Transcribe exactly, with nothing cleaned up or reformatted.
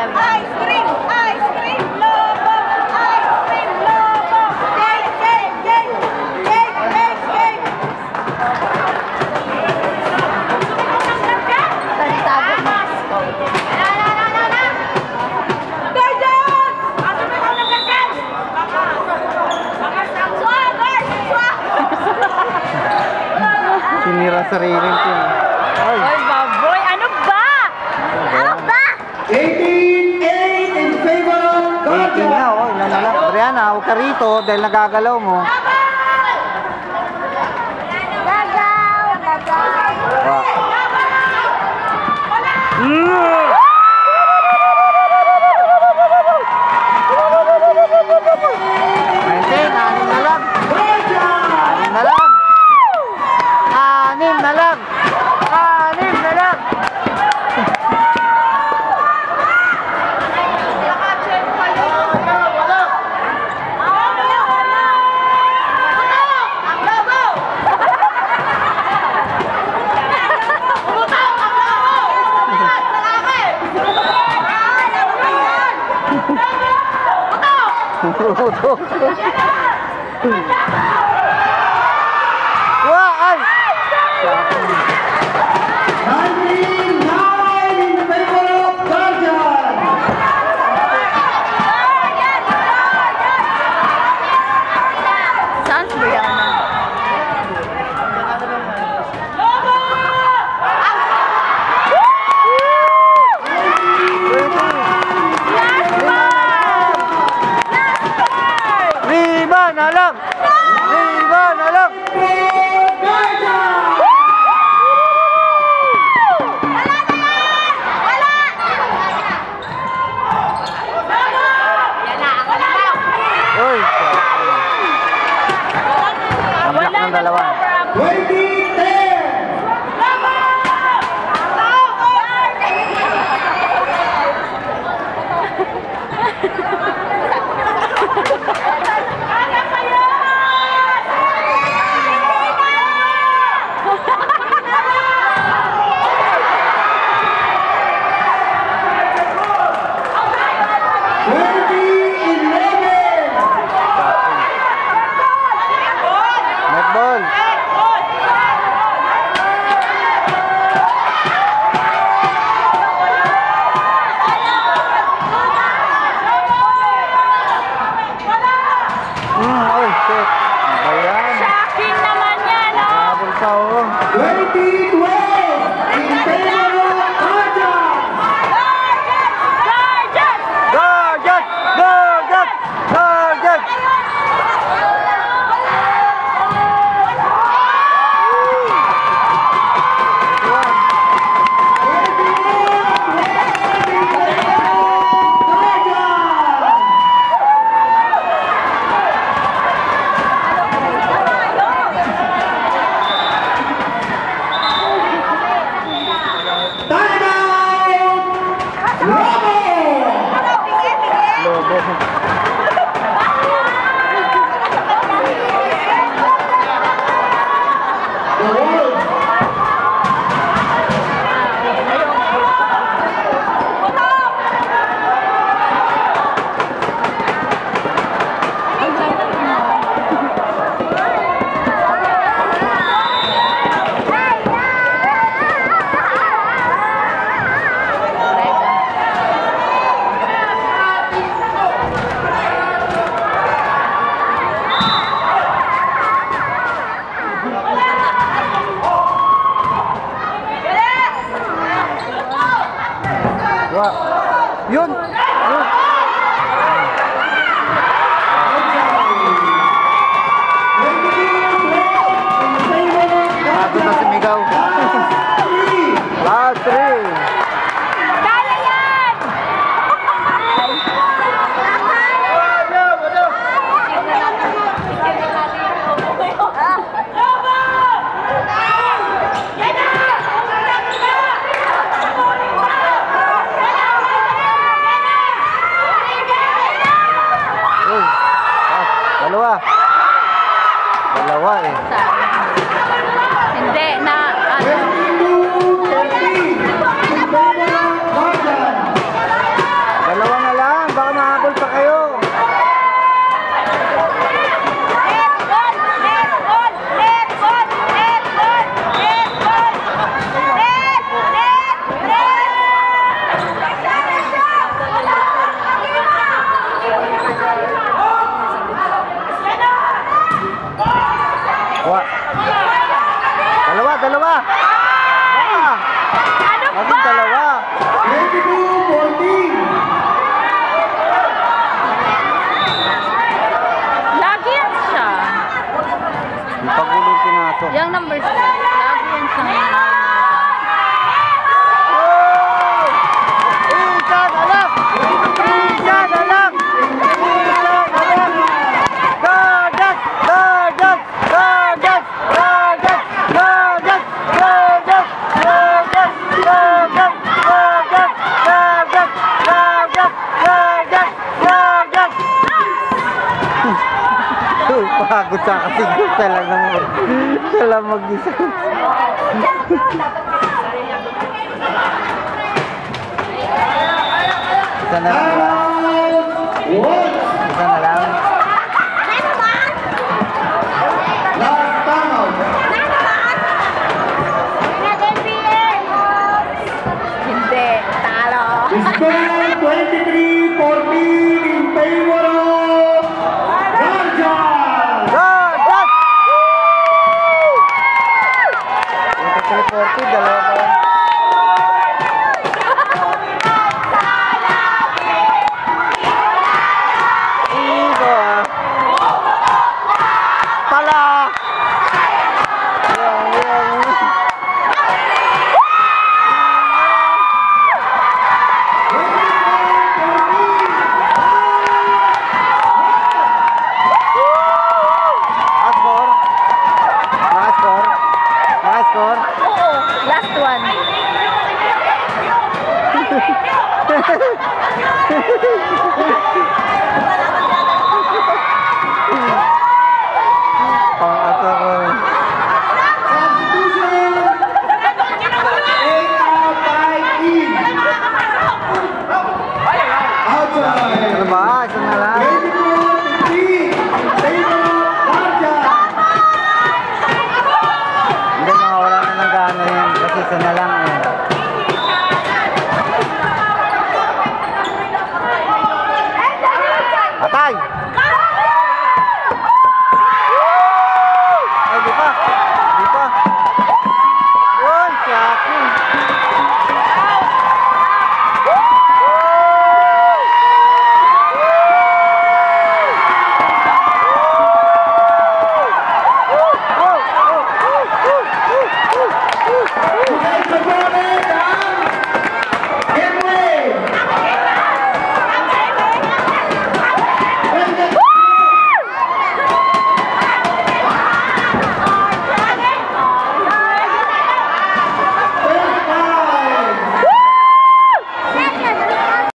eleven. Ice cream! Ice cream! Lobo! Ice cream! Lobo! Cake! Cake! Cake! Cake! Cake! Cake! Tagtago mo. Na! Na! Na! Na! Na! Guardian! Asa mo ikaw ng gagan? Swa! Guard! Swa! Sinira sariling team. Ay! Oy, baboy! Ano ba? Ano ba? eighteen eight in favor of eighteen na, oh. Nanalap. Brianna, huwag ka rito dahil nagagalaw mo. Gagaw! Gagaw! Wow. Mm. nineteen, anim na lang. Anim na lang. Anim na lang. Anim na lang. Wah, ay! nineteen nine in favor of Guardian. Saan si Brianna? Lima na lang! Lima na lang! Uy! Ang block ng dalawa. twenty ten. Netball! Hmm, oh shit. Ano ba yan? Shocking naman yan, oh! Habol pa, oh. twenty twelve in favor of Guardian. Guardian! Guardian! Guardian! Guardian! Lobo. Wah. Yun! Yun! Bago na sumigaw. Last three. Kaya yan! Pagod sa kasi siya lang naman. Siya lang mag-isa. Isa na lang.